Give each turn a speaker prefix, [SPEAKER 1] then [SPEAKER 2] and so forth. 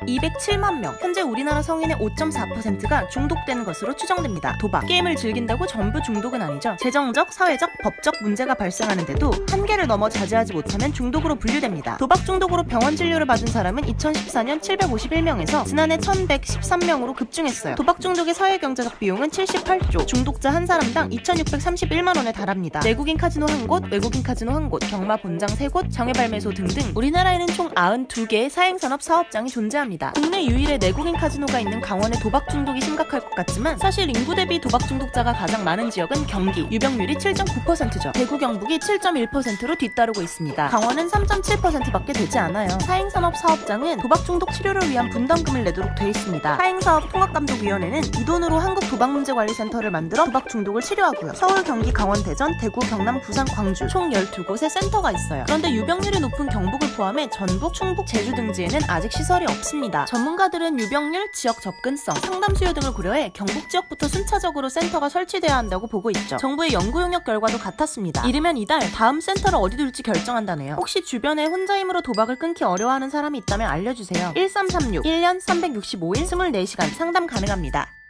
[SPEAKER 1] 207만 명. 현재 우리나라 성인의 5.4%가 중독되는 것으로 추정됩니다. 도박. 게임을 즐긴다고 전부 중독은 아니죠. 재정적, 사회적, 법적 문제가 발생하는데도 한계를 넘어 자제하지 못하면 중독으로 분류됩니다. 도박 중독으로 병원 진료를 받은 사람은 2014년 751명에서 지난해 1113명으로 급증했어요. 도박 중독의 사회경제적 비용은 78조, 중독자 한 사람당 2631만 원에 달합니다. 내국인 카지노 한 곳, 외국인 카지노 한 곳, 경마 본장 3곳, 장외발매소 등등 우리나라에는 총 92개의 사행산업 사업장이 존재합니다. 국내 유일의 내국인 카지노가 있는 강원의 도박 중독이 심각할 것 같지만 사실 인구 대비 도박 중독자가 가장 많은 지역은 경기, 유병률이 7.9%죠. 대구, 경북이 7.1%로 뒤따르고 있습니다. 강원은 3.7%밖에 되지 않아요. 사행산업 사업장은 도박 중독 치료를 위한 분담금을 내도록 돼 있습니다. 사행사업 통합감독위원회는 이 돈으로 한국도박문제관리센터를 만들어 도박 중독을 치료하고요. 서울, 경기, 강원, 대전, 대구, 경남, 부산, 광주 총 12곳의 센터가 있어요. 그런데 유병률이 높은 경북을 포함해 전북, 충북, 제주 등지에는 아직 시설이 없습니다. 전문가들은 유병률, 지역 접근성, 상담 수요 등을 고려해 경북 지역부터 순차적으로 센터가 설치돼야 한다고 보고 있죠. 정부의 연구 용역 결과도 같았습니다. 이르면 이달 다음 센터를 어디 둘지 결정한다네요. 혹시 주변에 혼자 힘으로 도박을 끊기 어려워하는 사람이 있다면 알려주세요. 1336 1년 365일 24시간 상담 가능합니다.